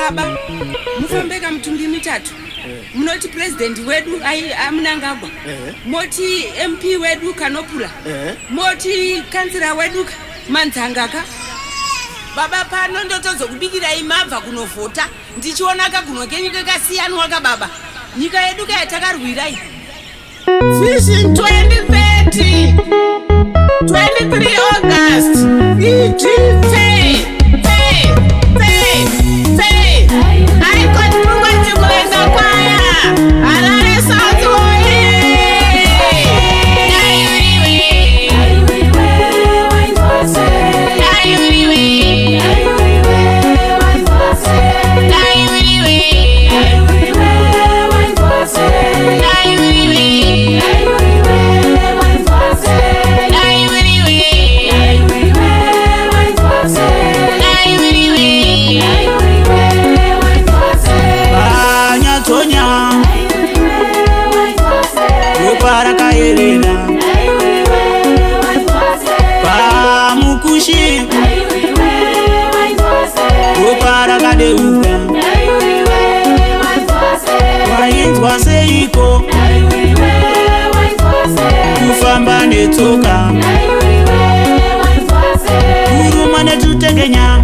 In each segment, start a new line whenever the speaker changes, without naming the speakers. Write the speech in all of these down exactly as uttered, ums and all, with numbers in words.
baba mufambeka mutumbi mitatu munoti president wedu amunangagwa moti M P wedu Kanopula moti kansila wedu Manzangaka. Baba pano ndotozokubikira imabva kunovhota ndichionaka kuno kenyika kasiyanwa ka baba nyika yedu kayatakarwirai Vision twenty thirty twenty-three August E G Pay Pay Pay Pay I got to go to the choir alare South Oye wainzwa seiko kufamba netsoka kuruma netutekenya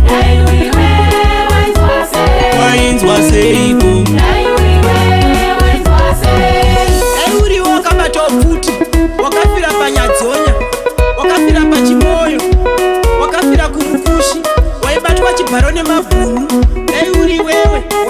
wainzwa seiko euri wakabata bvuti wakafira panyadzonya wakafira pachimoyo wakafira kumukushi waibatwa chibharo nemabhunu euri wewe